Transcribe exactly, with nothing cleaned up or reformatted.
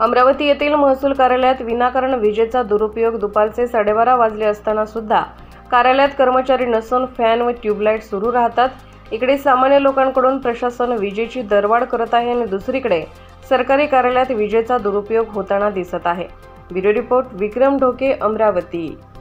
अमरावती येथील महसूल कार्यालयात विनाकारण विजेचा दुरुपयोग दुपारचे साडेबारा वाजले असताना सुद्धा कार्यालयात कर्मचारी नसून फॅन व ट्यूबलाईट सुरू राहतात। इकडे सामान्य लोकांकडून प्रशासन विजेची दरवाढ करत आहे आणि दुसरीकडे सरकारी कार्यालयात विजेचा दुरुपयोग होताना दिसत आहे। Bureau report Vikram Dhoke, Amravati.